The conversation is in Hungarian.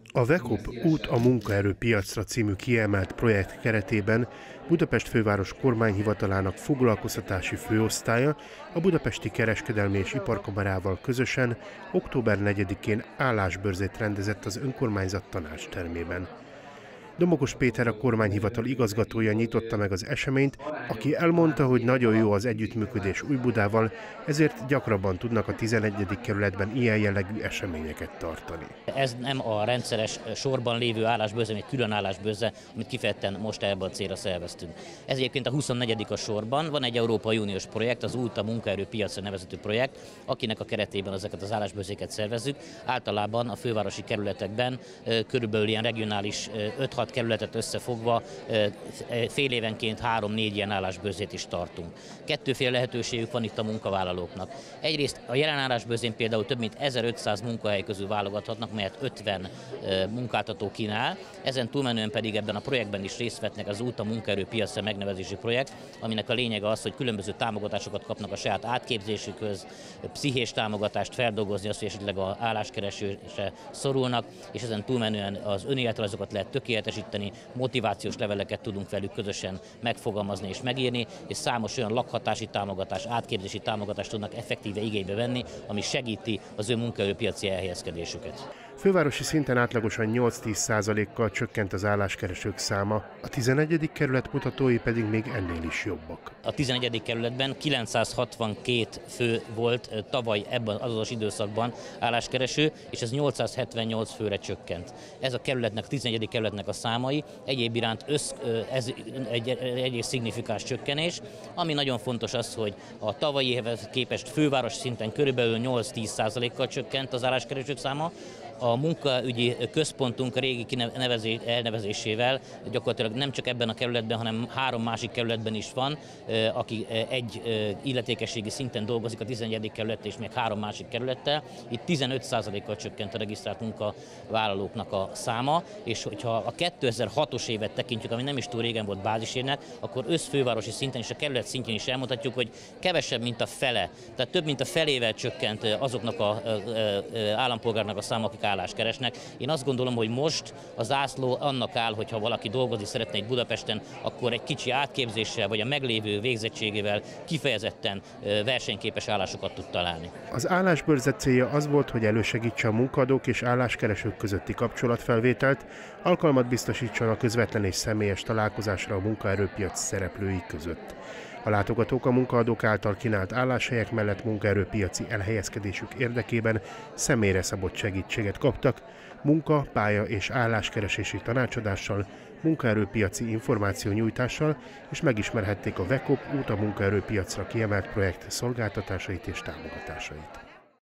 A VECOP Út a munkaerőpiacra című kiemelt projekt keretében Budapest főváros kormányhivatalának foglalkoztatási főosztálya a Budapesti Kereskedelmi és Iparkamarával közösen október 4-én állásbörzét rendezett az önkormányzat tanácstermében. Domokos Péter, a kormányhivatal igazgatója nyitotta meg az eseményt, aki elmondta, hogy nagyon jó az együttműködés Újbudával, ezért gyakrabban tudnak a 11. kerületben ilyen jellegű eseményeket tartani. Ez nem a rendszeres sorban lévő állásbőrze, egy külön állásbőrze, amit kifejezetten most ebben a célra szerveztünk. Ez egyébként a 24. a sorban, van egy Európai Uniós projekt, az Út a munkaerőpiacra nevezetű projekt, akinek a keretében ezeket az állásbőrzéket szervezzük. Általában a fővárosi kerületekben körülbelül ilyen regionális 5-6 kerületet összefogva fél évenként 3-4 ilyen állásbőrzét is tartunk. Kettőféle lehetőségük van itt a munkavállalóknak. Egyrészt a jelen állásbőrzén például több mint 1500 munkahely közül válogathatnak, melyet 50 munkáltató kínál. Ezen túlmenően pedig ebben a projektben is részt vettnek az Út a munkaerőpiacra megnevezési projekt, aminek a lényege az, hogy különböző támogatásokat kapnak a saját átképzésükhöz, pszichés támogatást feldolgozni, azt, hogy esetleg az álláskeresésre szorulnak, és ezen túlmenően az önéletrajzokat lehet tökéletesíteni, motivációs leveleket tudunk velük közösen megfogalmazni és megírni, és számos olyan lakhatási támogatás, átképzési támogatást tudnak effektíve igénybe venni, ami segíti az ő munkaerőpiaci elhelyezkedésüket. Fővárosi szinten átlagosan 8-10%-kal csökkent az álláskeresők száma, a 11. kerület mutatói pedig még ennél is jobbak. A 11. kerületben 962 fő volt tavaly ebben az azonos időszakban álláskereső, és ez 878 főre csökkent. Ez a kerületnek, a 11. kerületnek a számai, egyéb iránt ez egy szignifikáns csökkenés, ami nagyon fontos az, hogy a tavalyi évhez képest főváros szinten körülbelül 8-10%-kal csökkent az álláskeresők száma. A munkaügyi központunk a régi elnevezésével gyakorlatilag nem csak ebben a kerületben, hanem 3 másik kerületben is van, aki egy illetékességi szinten dolgozik, a 11. kerület és még 3 másik kerülettel. Itt 15%-kal csökkent a regisztrált munkavállalóknak a száma, és hogyha a 2006-os évet tekintjük, ami nem is túl régen volt bázisévnek, akkor összfővárosi szinten és a kerület szintjén is elmondhatjuk, hogy kevesebb, mint a fele, tehát több mint a felével csökkent azoknak az állampolgárnak a száma, akik állást keresnek. Én azt gondolom, hogy most a zászló annak áll, hogyha valaki dolgozni szeretne itt Budapesten, akkor egy kicsi átképzéssel vagy a meglévő végzettségével kifejezetten versenyképes állásokat tud találni. Az állásbőrze célja az volt, hogy elősegítse a munkadók és álláskeresők közötti kapcsolatfelvételt, alkalmat biztosítson a közvetlen és személyes találkozásra a munkaerőpiac szereplői között. A látogatók a munkaadók által kínált álláshelyek mellett munkaerőpiaci elhelyezkedésük érdekében személyre szabott segítséget kaptak, munka-, pálya- és álláskeresési tanácsadással, munkaerőpiaci információnyújtással, és megismerhették a VECOP Út a munkaerőpiacra kiemelt projekt szolgáltatásait és támogatásait.